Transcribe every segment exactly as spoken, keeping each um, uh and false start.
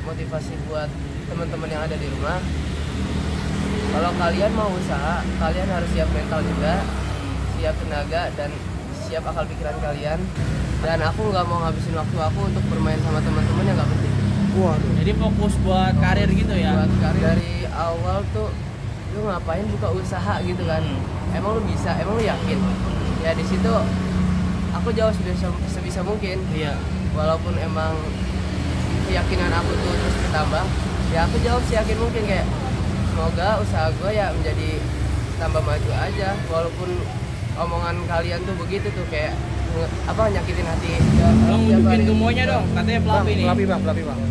motivasi buat teman-teman yang ada di rumah. Kalau kalian mau usaha, kalian harus siap mental juga, siap tenaga dan siap akal pikiran kalian. Dan aku nggak mau ngabisin waktu aku untuk bermain sama teman-teman yang nggak penting. Waduh. Jadi fokus buat karir gitu ya. Buat karir dari awal tuh lu ngapain buka usaha gitu kan? Hmm. Emang lu bisa? Emang lu yakin? Ya di situ aku jawab sebisa, sebisa mungkin. Iya. Walaupun emang keyakinan aku tuh terus bertambah, ya aku jawab seyakin mungkin kayak semoga usaha gue ya menjadi tambah maju aja. Walaupun omongan kalian tuh begitu tuh kayak apa nyakitin hati. Ya, Bang, bikin gemoynya dong, katanya pelapi nih. Pelapi bang, pelapi bang.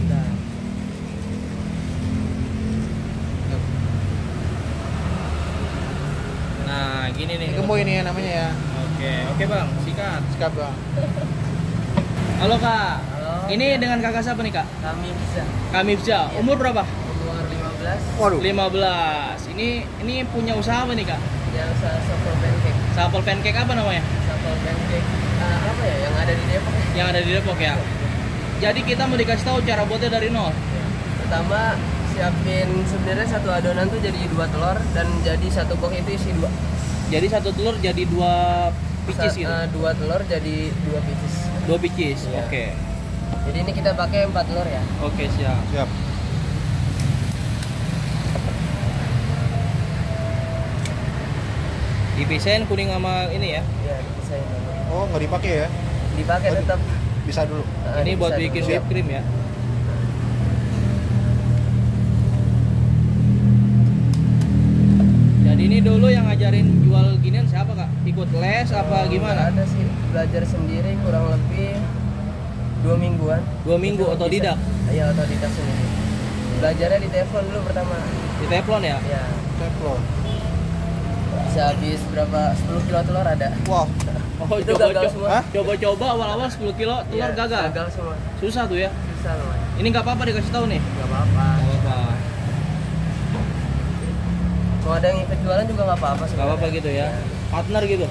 Nah, gini nih. Gemoy ini ya namanya ya. Oke, oke bang, sikat. Sikat bang. Halo kak. Halo. Ini dengan kakak siapa nih kak? Kami bisa. Kak Mifza. Umur berapa? Umur lima belas. Waduh. lima belas. Ini ini punya usaha apa nih kak? Yang usaha shuffle pancake. Sapel pancake apa namanya? Shuffle pancake. Uh, apa ya yang ada di Depok? Yang ada di Depok ya. Jadi kita mau dikasih tahu cara buatnya dari nol. Pertama siapin sebenarnya satu adonan tuh jadi dua telur dan jadi satu box itu isi dua. Jadi satu telur jadi dua picis Sa- gitu. uh, dua telur jadi dua pieces. Dua picis. Iya. Oke. Jadi ini kita pakai empat telur ya. Oke, siap. Siap. Dipisahin kuning sama ini ya. Iya, dipisahin dulu. Oh nggak dipakai ya? Dipakai Oh, tetap. Bisa dulu. uh, Ini buat dipisah bikin dulu. whipped cream ya. Jadi ini dulu yang ngajarin jual ginian siapa kak? Ikut les apa Oh, gimana? nggak ada sih, belajar sendiri kurang lebih dua mingguan. Dua minggu Itu otodidak? bisa- Iya, otodidak sendiri. Belajarnya di telepon dulu pertama. Di teflon ya? Ya, Teflon. bisa habis berapa sepuluh kilo telur ada. Wow. Oh, Itu coba gagal coba, semua. Hah? coba-coba awal-awal sepuluh kilo telur Iya, gagal. Gagal semua. Susah tuh ya. Susah loh. Ini nggak apa-apa dikasih tahu nih. Gak apa-apa. Nggak apa-apa. Mau ada yang ikut jualan juga nggak apa-apa. Nggak apa-apa gitu ya. Partner gitu.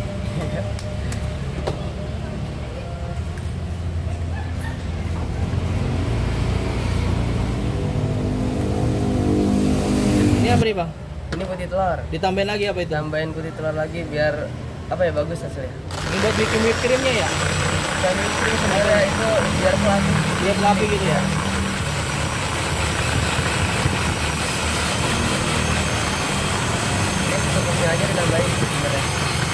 Ini apa nih bang? Ini putih telur. Ditambahin lagi apa itu? Tambahin putih telur lagi biar apa ya bagus hasilnya. Ini buat bikin whipped creamnya ya? Dan ini sebenarnya itu biar pelatih. Biar pelapi gitu ya? Ini secukupnya aja ditambahin sebenarnya.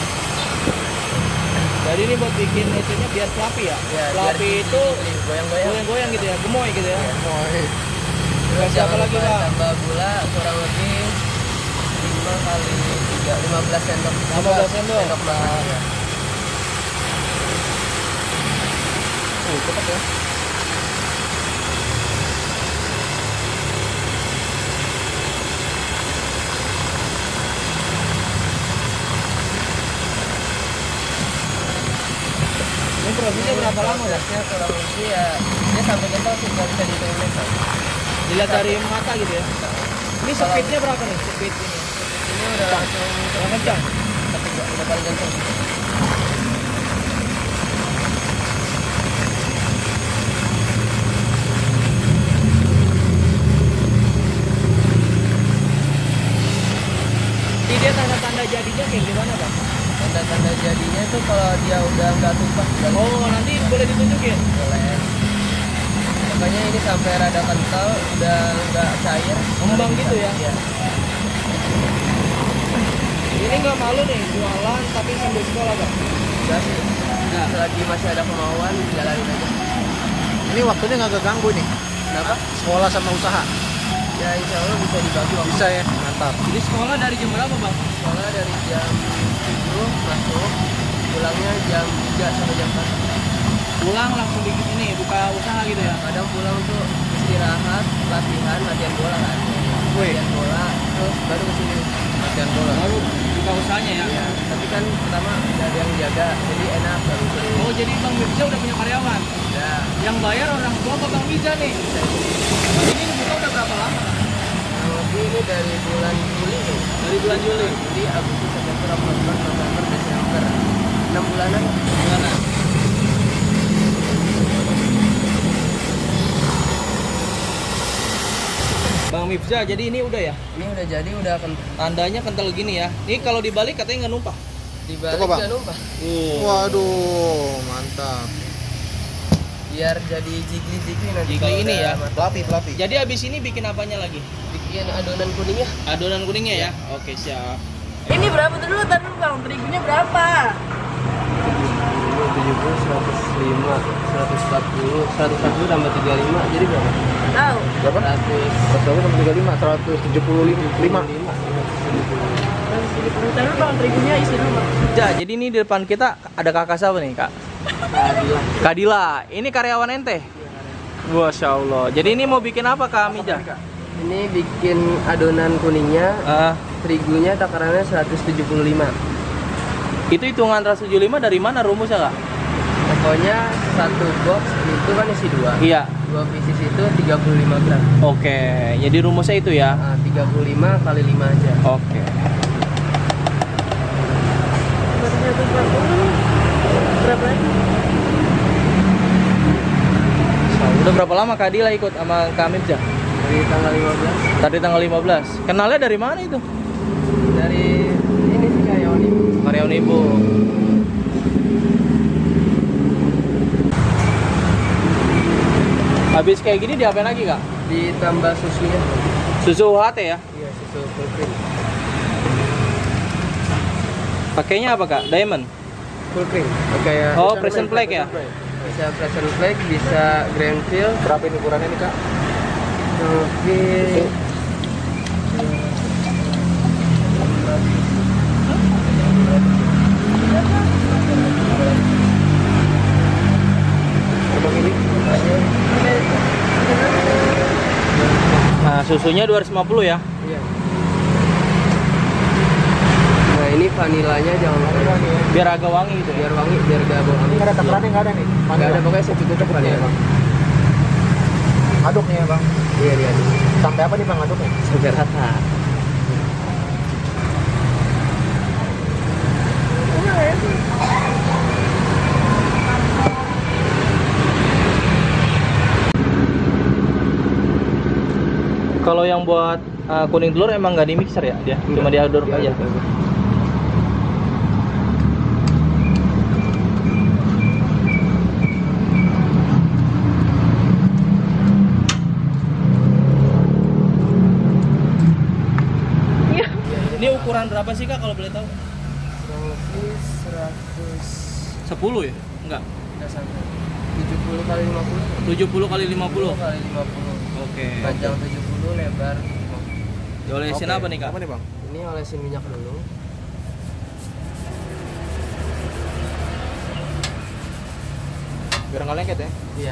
Jadi ini buat bikin itunya biar fluffy ya? Ya, Fluffy biar itu goyang-goyang. goyang-goyang gitu ya? Gemoy gitu ya? Gemoy. Terus Kasih apa jangan lagi, lupa Bang? tambah gula kurang lebih lima kali tiga, lima belas sendok. lima belas sendok? Sendok makan. Ya. Oh cepet ya. Ini prosesnya berapa lama ya? Prosesnya kurang lebih ya dia sampai kental sih nggak bisa dihitung menit. Dilihat dari mata gitu ya? Ini speednya berapa nih? Speed ini? Ini udah langsung Yang kencang? tapi nggak- udah paling kencang. Ini dia tanda-tanda jadinya kayak gimana bang? Tanda-tanda jadinya itu kalau dia udah nggak tumpah udah Oh nanti boleh ditunjukin? boleh. Makanya ini sampai rada kental, udah nggak cair. Ngembang gitu ya? Iya. Ini nggak malu nih jualan tapi sambil sekolah bang? Udah sih. Nah. Selagi masih ada kemauan, jalanin aja. Ini waktunya nggak keganggu nih. Kenapa? Sekolah sama usaha. Ya insya Allah bisa dibagi waktu. Bisa ya. Mantap. Jadi sekolah dari jam berapa bang? Soalnya dari jam tujuh masuk, pulangnya jam tiga sampai jam empat. Pulang langsung bikin ini, buka usaha gitu ya? Kadang pulang tuh istirahat, latihan, latihan bola kan. Wih. Latihan bola, terus baru kesini. Latihan bola. Baru buka usahanya ya? Ya, tapi kan pertama udah ada yang jaga, jadi enak baru beli. Oh jadi Bang Mirza udah punya karyawan? Ya, Yang bayar orang tua apa Bang Mirza nih? Ini buka udah berapa lama? kurang lebih ini dari bulan Juli nih. Dari bulan Juli? Juli, Agustus, September, Oktober, November, Desember. enam bulanan. Gimana? Mifza, jadi ini udah ya? Ini udah jadi, udah akan Tandanya kental gini ya. Ini kalau dibalik katanya nggak numpah. dibalik Coba, Bang. nggak numpah. Waduh, mantap. Biar jadi jigli-jigli nanti. Jigli kalau ini udah ya? matang. Pelatih, pelatih. Jadi abis ini bikin apanya lagi? Bikin adonan kuningnya. Adonan kuningnya ya? Oke, siap. Ini berapa dulu? Tadi dulu bang, terigunya berapa? tujuh puluh, seratus lima, seratus empat puluh, seratus empat puluh tambah tiga puluh lima, jadi berapa? Tahu? Berapa? seratus seratus tambah tiga puluh lima, seratus tujuh puluh lima. Tadi dulu bang, terigunya isi dulu bang. Ja, jadi ini di depan kita ada kakak siapa nih kak? Keadilan. Kadila. Ini karyawan ente? Masya Allah. Jadi ini mau bikin apa kak Amija? Ini bikin adonan kuningnya, Ah, terigunya takarannya seratus tujuh puluh lima. itu hitungan seratus tujuh puluh lima dari mana rumusnya kak? Pokoknya satu box itu kan isi dua. Iya. Dua pieces itu tiga puluh lima gram. Oke, jadi rumusnya itu ya? Nah, tiga puluh lima kali lima aja. Oke. seratus empat puluh. Berapa lagi? So, udah berapa lama Kak Adila ikut sama Kak Amija? Dari tanggal lima belas. Tadi tanggal lima belas. Kenalnya dari mana itu? Dari ini sih karyawan ibu. Karyawan ibu. Habis kayak gini diapain lagi kak? Ditambah susunya. Susu U H T ya? Iya, susu full cream. Pakainya apa kak? Diamond? Full cream. Kayak Oh, present flag ya? bisa present flag, bisa grand fill. Berapa ini ukurannya nih, Kak? Oke. Abang ini? Nah, susunya dua ratus lima puluh ya? Iya. Nah, ini vanilanya jangan lupa. Biar agak wangi gitu ya? Biar wangi, biar gak bau amis. Ini ada takarannya nggak ada nih? Nggak ada, pokoknya secukupnya vanila. Bang. Aduknya ya, Bang. Iya, iya. Sampai apa nih, Bang, aduknya? Sampai rata. Kalau yang buat uh, kuning telur emang nggak di mixer ya dia? Cuma diaduk aja? Ini ukuran berapa sih kak kalau boleh tahu? Seratus, seratus. sepuluh ya? Enggak. Nggak sampai. tujuh puluh kali lima puluh. tujuh puluh kali lima puluh. kali lima puluh. Oke. Panjang tujuh puluh, lebar lima puluh. Diolesin Oke. apa nih kak? Apa nih, Bang? Ini olesin minyak dulu. Biar nggak lengket ya? Iya.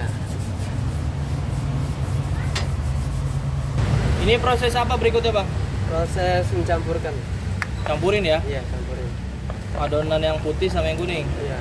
Ini proses apa berikutnya bang? Proses mencampurkan. Campurin ya? Iya, campurin. Adonan yang putih sama yang kuning. Iya.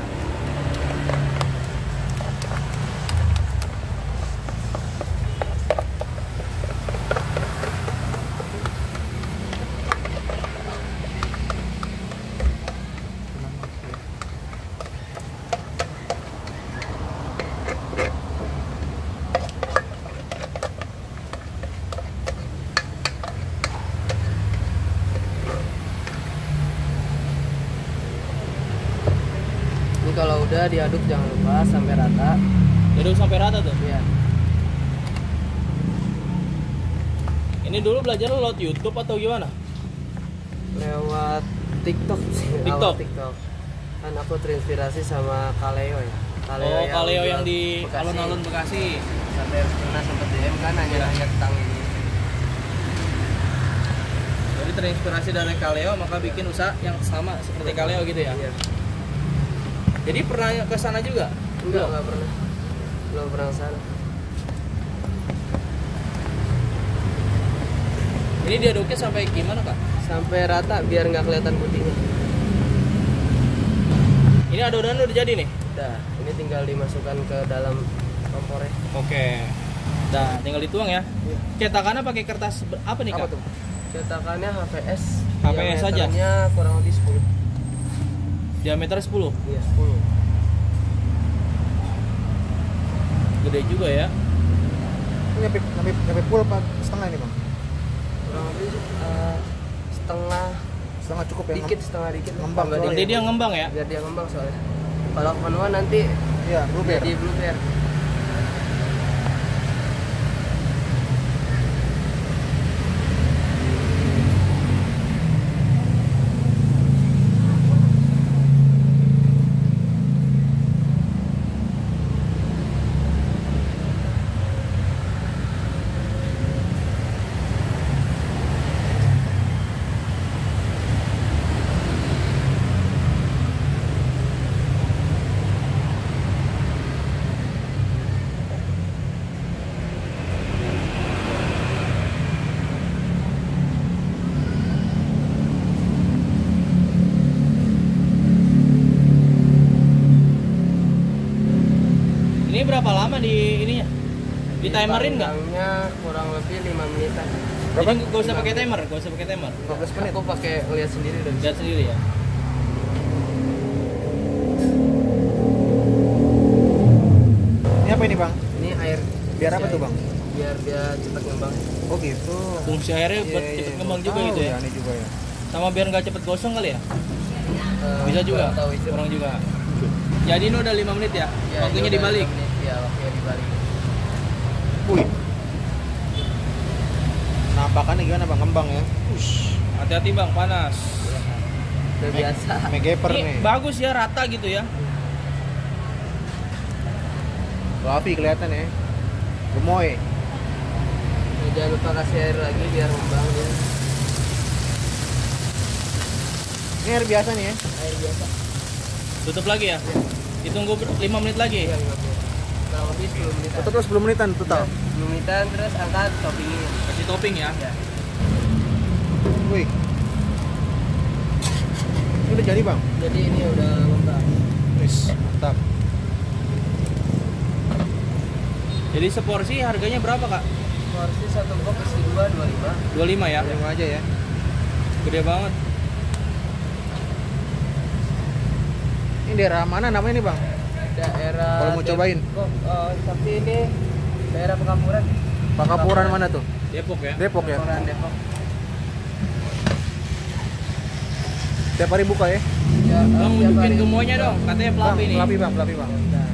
Ini kalau udah diaduk jangan lupa sampai rata. Diaduk sampai rata tuh. Iya. Ini dulu belajar lewat YouTube atau gimana? Lewat TikTok sih. TikTok? Awal TikTok. Kan aku terinspirasi sama Kaleo ya. Oh, Kaleo yang jual di Bekasi. alun-alun Bekasi. Sampai pernah sempat D M kan nanya-nanya tentang ini. Jadi terinspirasi dari Kaleo maka bikin usaha yang sama seperti Kaleo gitu ya. Iya. Jadi pernah ke sana juga? Enggak, enggak pernah. Belum pernah ke sana. Ini diaduknya sampai gimana kak? Sampai rata biar nggak kelihatan putihnya. Ini adonan udah jadi nih? Udah, ini tinggal dimasukkan ke dalam kompornya. Oke. Nah, tinggal dituang ya. Iya. Cetakannya pakai kertas ber- apa nih kak? Apa tuh? Cetakannya H P S. H P S aja? Diameternya kurang lebih sepuluh. Diameter sepuluh. Iya, sepuluh. Gede juga ya. Ini nyampe, nyampe, nyampe full apa setengah ini, Bang? kurang lebih eh, setengah Setengah cukup ya. dikit setengah dikit Ngembang Tambah soalnya. Nanti dikit. dia ngembang ya. Biar dia ngembang soalnya. Kalau penuhan nanti Iya, blueberry. jadi blueberry. Ini berapa lama di ininya? Di timerin nggak? Panggang-nya kurang lebih lima menitan. Jadi gak usah pakai timer, gak usah pakai timer. lima belas menit. Aku pakai lihat sendiri dan Lihat sendiri ya. Ini apa ini bang? ini air. Biar apa tuh, Bang? Biar dia cepat ngembang. Oh gitu. Fungsi airnya buat Iya, iya, cepet iya. ngembang juga Tahu gitu ya. Ini juga ya. Sama biar nggak cepet gosong kali ya. Eh, Bisa juga. kurang tahu itu. Kurang juga. Jadi ini udah lima menit ya. Ya, Waktunya ini udah dibalik. lima menit. Ya, waktunya dibalik. Wih. Nampakannya gimana bang? Ngembang ya. Ush. Hati-hati bang, panas. Udah biasa. Megeper Ini nih. bagus ya, rata gitu ya. Fluffy kelihatan ya. Gemoy. Ya, jangan lupa kasih air lagi biar ngembang dia. Ini air biasa nih ya. Air biasa. Tutup lagi ya. Ditunggu ber- lima menit lagi. Iya, lima menit. Kurang lebih sepuluh menitan. Total sepuluh menitan total. sepuluh menitan terus angkat toppingin. Kasih topping ya. Ya. Wih. Ini udah jadi bang. Jadi ini udah ngembang. Wis, mantap. Jadi seporsi harganya berapa kak? Porsi satu box isi dua dua lima. dua puluh lima ya. Yang aja ya. Gede banget. Ini daerah mana namanya nih bang? Daerah. Kalau mau cobain. Depok, oh, tapi ini daerah Pekampuran. Pakapuran mana tuh? Depok ya. Depok ya. Pekampuran Depok. Tiap hari buka ya? Ya, Bang tiap unjukin hari. gemoynya dong. Katanya Bang, fluffy nih. Fluffy bang, fluffy bang. Nah,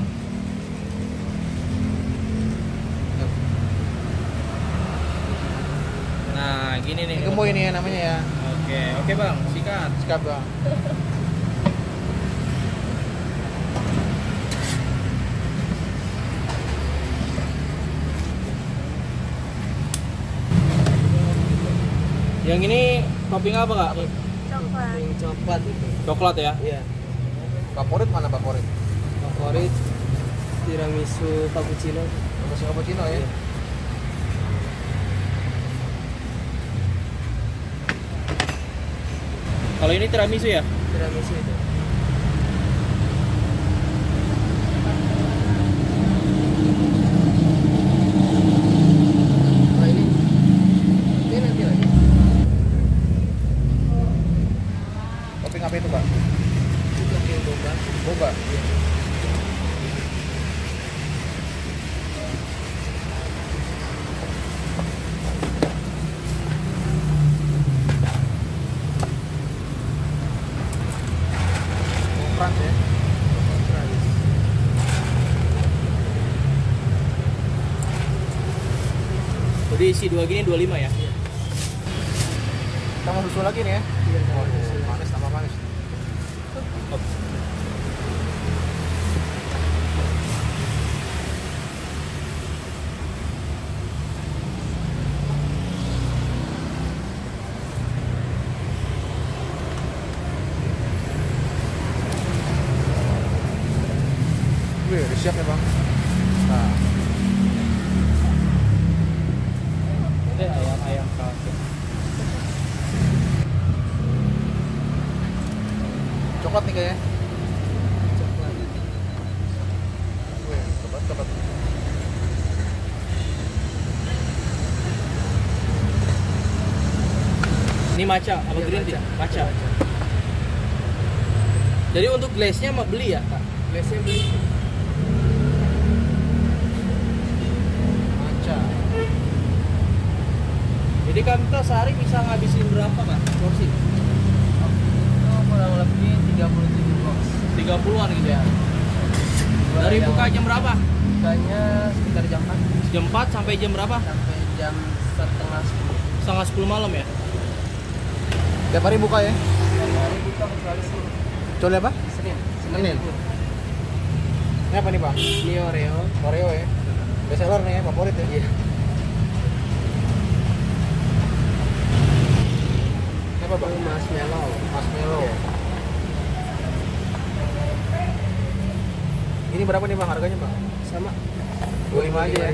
Nah gini nih. Ini gemoy ini ya namanya ya. Oke, oke bang, sikat. Sikat bang. Yang ini topping apa kak? Coklat. yang coklat itu. Coklat ya. Iya. Favorit mana favorit? Favorit tiramisu cappuccino. Masih cappuccino ya? Iya. Kalau ini tiramisu ya? Tiramisu itu. Oh, ini. Ini nanti lagi. Topping apa itu bang? Itu topping boba. Boba. Frans ya. Jadi isi dua gini dua puluh lima ya? Kita mau susul lagi nih ya. Iya, sama susu. Manis tambah manis. Wih, udah siap ya bang. Nah, Ini ayam-ayam kafe. coklat nih kayaknya. Coklat. Wih, coklat coklat. Ini matcha apa Iya, green tea? matcha. Matcha. Jadi untuk glaze-nya mau beli ya kak? Biasanya beli. Matcha. Jadi kita sehari bisa ngabisin berapa Pak porsi? Itu kurang lebih tiga puluh tujuh box. tiga puluhan gitu ya. Dari Yang buka jam berapa? Bukanya sekitar jam empat Jam empat sampai jam berapa? sampai jam setengah sepuluh. Setengah sepuluh malam ya. Tiap hari buka ya? Setiap hari buka kecuali Senin. Kecuali apa? Senin. Senin. libur. Ini apa nih bang? Ini Oreo. Oreo ya? Best seller nih ya, favorit ya? Iya. Ini apa bang? Itu marshmallow. Marshmallow. Ini berapa nih bang harganya bang? Sama dua puluh lima aja ya?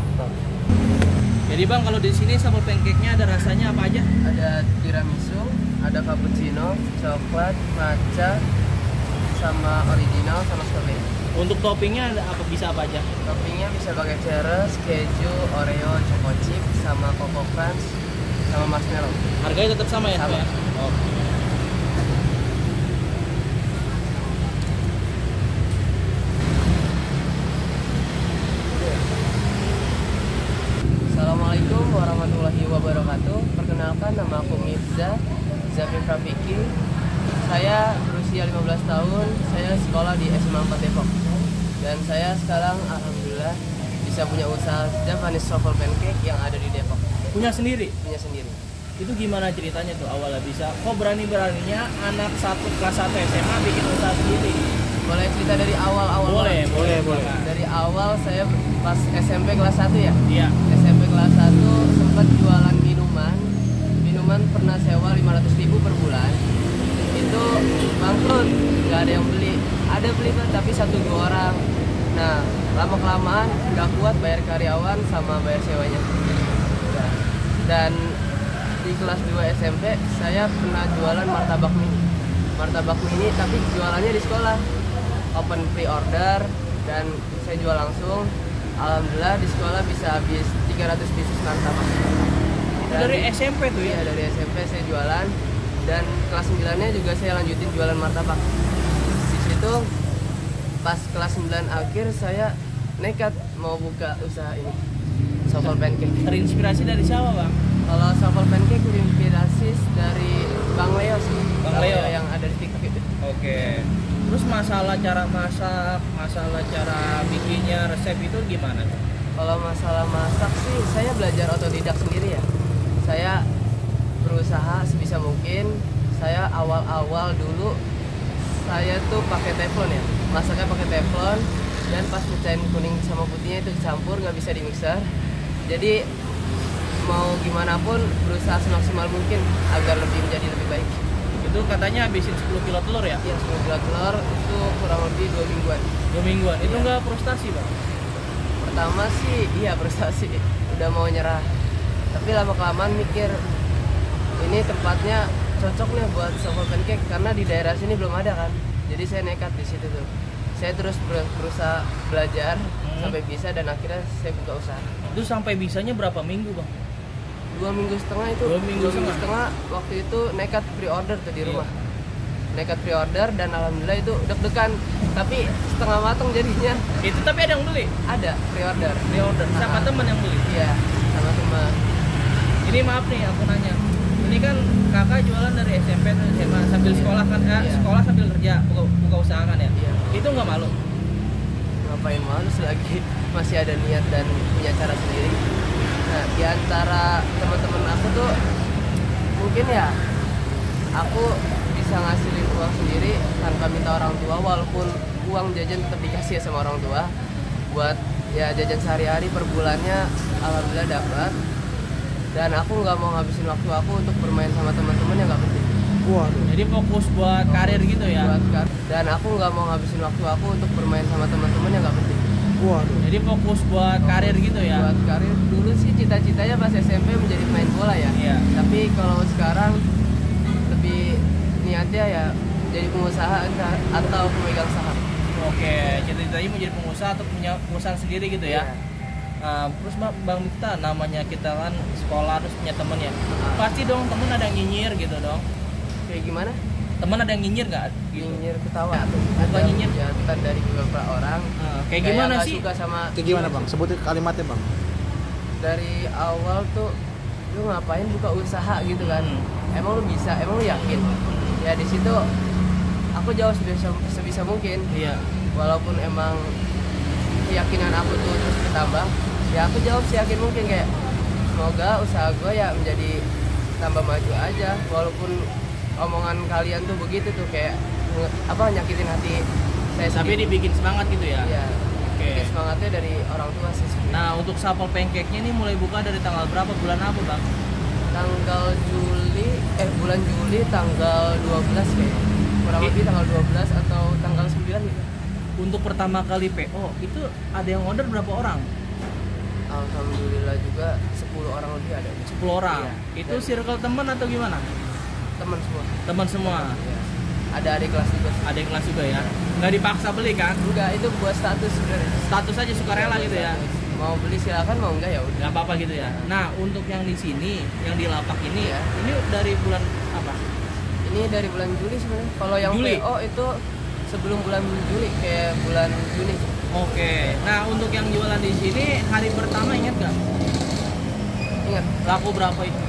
Jadi Bang, kalau di sini sambal pancake-nya ada rasanya apa aja? ada tiramisu, ada cappuccino, coklat, matcha, sama original sama strawberry. Untuk toppingnya ada apa bisa apa aja? Toppingnya bisa pakai cheddar, keju, Oreo, choco chip, sama coco crunch, sama marshmallow. Harganya tetap sama ya? Sama. Pak, ya? Oke. Assalamualaikum warahmatullahi wabarakatuh. Perkenalkan, nama aku Mirza Zafin Rafiki. Saya berusia lima belas tahun. Saya sekolah di S M A empat Depok. Dan saya sekarang alhamdulillah bisa punya usaha Japanese Truffle Pancake yang ada di Depok. Punya sendiri? Punya sendiri. Itu gimana ceritanya tuh awalnya bisa? Kok berani-beraninya anak satu kelas satu S M A bikin usaha sendiri? Boleh cerita dari awal-awal? Boleh, Bang? boleh, boleh. silakan. Dari awal saya pas S M P kelas satu ya. Iya. S M P kelas satu sempat jualan minuman. Minuman pernah sewa lima ratus ribu per bulan. Itu bangkrut, nggak ada yang beli. Ada beli kan, tapi satu dua orang. Nah, lama kelamaan nggak kuat bayar karyawan sama bayar sewanya. Nah, dan di kelas dua S M P saya pernah jualan martabak mini. Martabak mini tapi jualannya di sekolah. Open pre-order dan saya jual langsung. Alhamdulillah di sekolah bisa habis tiga ratus pieces martabak. Itu dari S M P tuh Iya, ya? dari S M P saya jualan dan kelas sembilan-nya juga saya lanjutin jualan martabak. Di situ pas kelas sembilan akhir saya nekat mau buka usaha ini. Truffle pancake. Terinspirasi dari siapa Bang? Kalau truffle pancake terinspirasi dari Bang Leo sih. Bang Leo. yang ada di TikTok itu. Oke. Terus masalah cara masak, masalah cara bikinnya, resep itu gimana? Kalau masalah masak sih saya belajar otodidak sendiri ya. Saya berusaha sebisa mungkin. Saya awal-awal dulu saya tuh pakai teflon ya. Masaknya pakai teflon dan pas mecahin kuning sama putihnya itu dicampur, nggak bisa di mixer. Jadi mau gimana pun berusaha semaksimal mungkin agar lebih menjadi lebih baik. Itu katanya habisin sepuluh kilo telur ya? Yang sepuluh kilo telur itu kurang lebih dua mingguan. Dua mingguan. Itu Iya. nggak frustasi Bang? Pertama sih iya frustasi, udah mau nyerah. Tapi lama kelamaan mikir ini tempatnya cocok nih buat truffle pancake karena di daerah sini belum ada kan. Jadi saya nekat di situ tuh. Saya terus ber- berusaha belajar Hmm. sampai bisa dan akhirnya saya buka usaha. Itu sampai bisanya berapa minggu Bang? Dua minggu setengah itu. Dua minggu setengah. setengah waktu itu nekat pre-order tuh di Iya. rumah. Nekat pre-order dan alhamdulillah itu deg-degan. Tapi setengah matang jadinya. Itu tapi ada yang beli? Ada pre-order. Pre-order sama Ah. temen yang beli? Iya, sama teman. Ini maaf nih aku nanya. Ini kan kakak jualan dari S M P tuh S M A sambil sekolah kan? Eh, Iya. sekolah sambil kerja, buka, buka usaha kan ya? Iya. Itu nggak malu? Ngapain malu selagi masih ada niat dan punya cara sendiri. Nah, di antara teman-teman aku tuh mungkin ya aku bisa ngasilin uang sendiri tanpa minta orang tua, walaupun uang jajan tetap dikasih ya sama orang tua buat ya jajan sehari-hari per bulannya alhamdulillah dapat. Dan aku nggak mau ngabisin waktu aku untuk bermain sama teman-teman yang nggak penting. Waduh. Jadi fokus buat karir gitu ya? Buat kar- dan aku nggak mau ngabisin waktu aku untuk bermain sama teman-teman yang nggak penting. Waduh. Jadi fokus buat karir gitu ya? Buat karir dulu sih cita-citanya pas S M P menjadi pemain bola ya. Iya. Tapi kalau sekarang lebih niatnya ya jadi pengusaha entah atau pemegang saham. Oke, cita-citanya mau jadi pengusaha atau punya perusahaan sendiri gitu ya? Iya. Nah, terus Mbak, Bang Miftah, namanya kita kan sekolah terus punya temen ya? Ah. Pasti dong temen ada yang nyinyir gitu dong? Kayak gimana? Temen ada yang nyinyir nggak? Gitu. Nyinyir ketawa. Bukan Ada nyinyir. hujatan dari beberapa orang. Nah, kayak gimana nggak sih? Suka sama Kayak gimana bang? Sebutin kalimatnya bang. dari awal tuh lu ngapain buka usaha gitu kan, Hmm. emang lu bisa, emang lu yakin? Ya di situ aku jawab sebisa, sebisa mungkin, Iya. walaupun emang keyakinan aku tuh terus bertambah, ya aku jawab seyakin mungkin kayak semoga usaha gue ya menjadi tambah maju aja, walaupun omongan kalian tuh begitu tuh kayak nge- apa nyakitin hati saya Tapi sendiri. dibikin semangat gitu ya. Ya, Oke. bikin semangatnya dari orang tua sih sebenarnya. Nah, untuk Sapel Pancake-nya ini mulai buka dari tanggal berapa, bulan apa, Bang? Tanggal Juli, eh bulan Juli tanggal dua belas kayaknya, kurang Oke. lebih tanggal dua belas atau tanggal sembilan gitu. Untuk pertama kali P O, itu ada yang order berapa orang? Alhamdulillah juga sepuluh orang lebih ada, sepuluh orang. Iya. Itu Dan circle teman atau gimana? teman semua. Teman semua. Iya. Ada adik kelas juga sih. Ada yang kelas juga ya. Nggak dipaksa beli kan? Enggak, itu buat status sebenarnya. Status aja sukarela Buat gitu ya. status. Mau beli silakan, mau enggak ya udah. Nggak apa-apa gitu ya. Nah, untuk yang di sini, yang di lapak ini, Iya. ini dari bulan apa? Ini dari bulan Juli sebenarnya. Kalau yang Juli? P O itu sebelum bulan Juli, kayak bulan Juni. Oke. Nah, untuk yang jualan di sini hari pertama ingat nggak? Ingat, Laku berapa itu?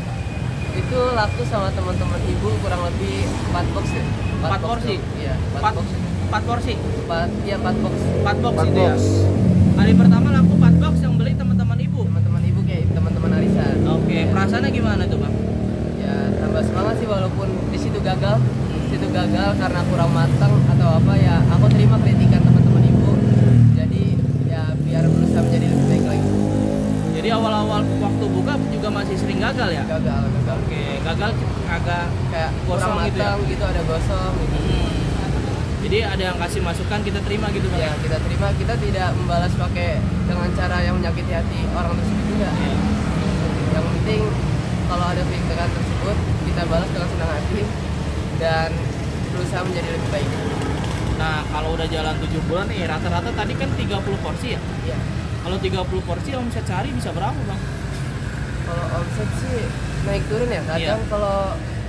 itu laku sama teman-teman ibu kurang lebih empat box ya. Empat porsi? tuh. Iya, empat Empat, box. empat porsi. Empat, iya empat box. Empat box Empat itu ya. box. Hari pertama laku empat box yang beli teman-teman ibu. Teman-teman ibu kayak teman-teman arisan. Oke, Ya. perasaannya gimana tuh, Bang? Ya tambah semangat sih walaupun di situ gagal, di situ gagal karena kurang matang atau apa ya. Aku terima kritikan teman-teman ibu. Jadi ya biar berusaha menjadi lebih baik lagi. Jadi awal-awal waktu buka juga masih sering gagal ya? Gagal, gagal. Oke, gagal agak Kayak Gosong kurang gitu ya? matang gitu, ada gosong gitu. hmm. Jadi ada yang kasih masukan kita terima gitu, Bang. Ya kita terima, kita tidak membalas pakai dengan cara yang menyakiti hati orang tersebut juga. Iya. Yang penting kalau ada kritikan tersebut kita balas dengan senang hati dan berusaha menjadi lebih baik. Nah, kalau udah jalan tujuh bulan nih, rata-rata tadi kan tiga puluh porsi ya? Ya. Kalau tiga puluh porsi omset sehari bisa berapa, Bang? Kalau omset sih naik turun ya. Kadang Iya. kalau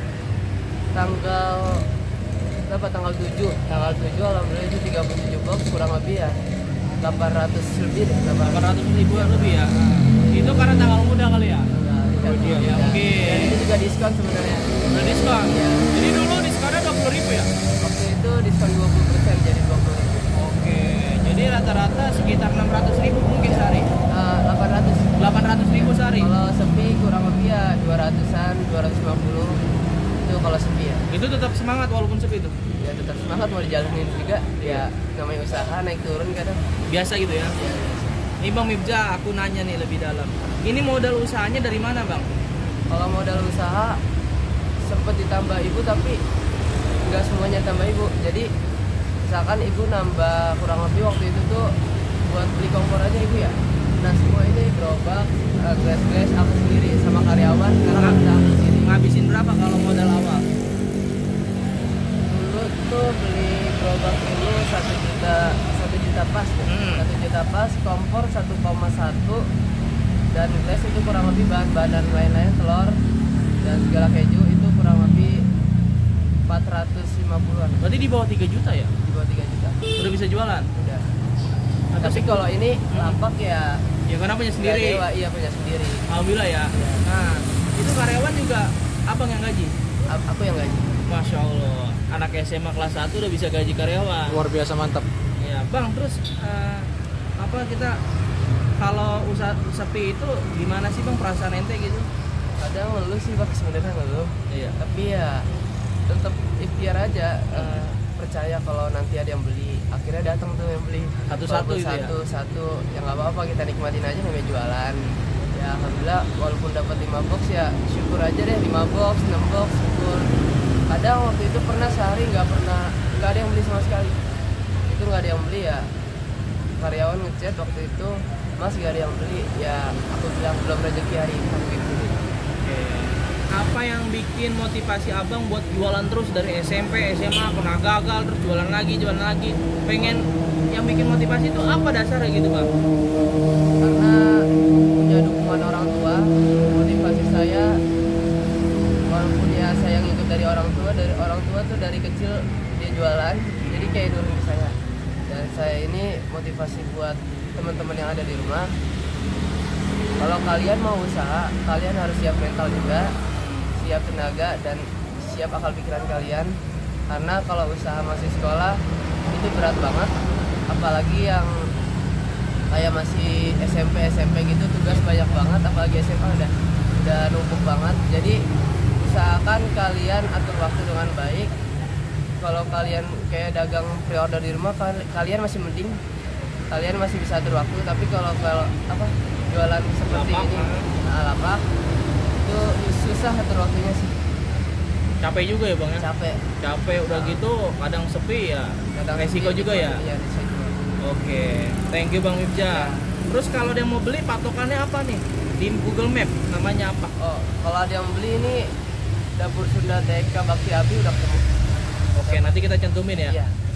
tanggal berapa tanggal tujuh, tanggal tujuh alhamdulillah itu tiga puluh tujuh box kurang lebih ya delapan ratus lebih deh, delapan ratus ribu lebih ya? Itu karena tanggal muda kali ya? Oh, iya, ya, mungkin. Dan itu juga diskon sebenarnya. Udah diskon? Iya. Jadi dulu diskonnya dua puluh ribu ya? Waktu itu diskon dua puluh persen jadi dua puluh ribu. Oke, jadi rata-rata sekitar enam ratus ribu mungkin sehari? Uh, delapan ratus. delapan ratus ribu sehari? Kalau sepi kurang lebih ya dua ratusan, dua ratus lima puluh itu kalau sepi ya. Itu tetap semangat walaupun sepi itu? Ya tetap semangat mau dijalanin juga. Ya namanya usaha naik turun kadang. Biasa gitu ya? Ya, Nih Bang Mibza, aku nanya nih lebih dalam. Ini modal usahanya dari mana, Bang? kalau modal usaha sempat ditambah ibu tapi nggak semuanya tambah ibu. Jadi misalkan ibu nambah kurang lebih waktu itu tuh buat beli kompor aja ibu ya. Nah semua ini gerobak, uh, glass-glass aku sendiri sama karyawan karena kan udah aku sendiri. Ngabisin berapa kalau modal awal? Dulu tuh beli gerobak ini satu juta satu juta pas tuh. Hmm. Satu juta pas, kompor satu koma satu dan glass itu kurang lebih bahan-bahan dan lain-lain, telur dan segala keju itu kurang lebih empat ratus lima puluhan, Berarti di bawah tiga juta ya? di bawah tiga juta Udah bisa jualan? udah. Atau Tapi sih- kalau ini lapak ya Ya karena punya nggak sendiri. dewa, iya punya sendiri. Alhamdulillah ya. Iya. Nah, itu karyawan juga abang yang gaji? A- Aku yang gaji. Masya Allah, anak S M A kelas satu udah bisa gaji karyawan. Luar biasa mantap. Ya, Bang, terus eh, apa kita kalau usaha sepi itu gimana sih, Bang, perasaan ente gitu? Kadang ngeluh sih bang, sebenarnya ngeluh. Iya. Tapi ya tetap ikhtiar aja, eh, percaya kalau nanti ada yang beli. Akhirnya datang tuh yang beli Satu-satu Walaupun gitu ya? satu satu ya nggak apa-apa, kita nikmatin aja namanya jualan. Ya alhamdulillah walaupun dapat lima box ya syukur aja deh, lima box enam box syukur. Kadang waktu itu pernah sehari nggak pernah nggak ada yang beli sama sekali. Itu nggak ada yang beli ya, karyawan ngechat waktu itu, Mas nggak ada yang beli. Ya aku bilang belum rezeki hari ini aku beli. Oke. Apa yang bikin motivasi abang buat jualan terus dari S M P, S M A, pernah gagal, terus jualan lagi, jualan lagi? Pengen yang bikin motivasi itu apa dasarnya gitu, Bang? Karena punya dukungan orang tua, motivasi saya walaupun ya saya ngikut dari orang tua, dari orang tua tuh dari kecil dia jualan, jadi kayak nurunin ke saya. Dan saya ini motivasi buat teman-teman yang ada di rumah, Kalau kalian mau usaha, kalian harus siap mental juga, siap tenaga dan siap akal pikiran kalian. Karena kalau usaha masih sekolah itu berat banget, apalagi yang kayak masih S M P S M P gitu tugas banyak banget, apalagi S M A udah udah numpuk banget. Jadi usahakan kalian atur waktu dengan baik. Kalau kalian kayak dagang pre-order di rumah, kalian masih mending, kalian masih bisa atur waktu. Tapi kalau kalau apa jualan seperti Lapak, ini, nah, lapak itu susah atur waktunya sih. Capek juga ya bang ya? Capek. Capek udah gitu, kadang sepi ya. Kadang Resiko sepi, juga ya? Iya, resiko. Oke, thank you Bang Mifja. Terus kalau dia mau beli patokannya apa nih? Di Google Map namanya apa? Oh, kalau ada yang beli ini Dapur Sunda T K Bakti Abi udah ketemu. Oke, nanti kita cantumin ya. Iya.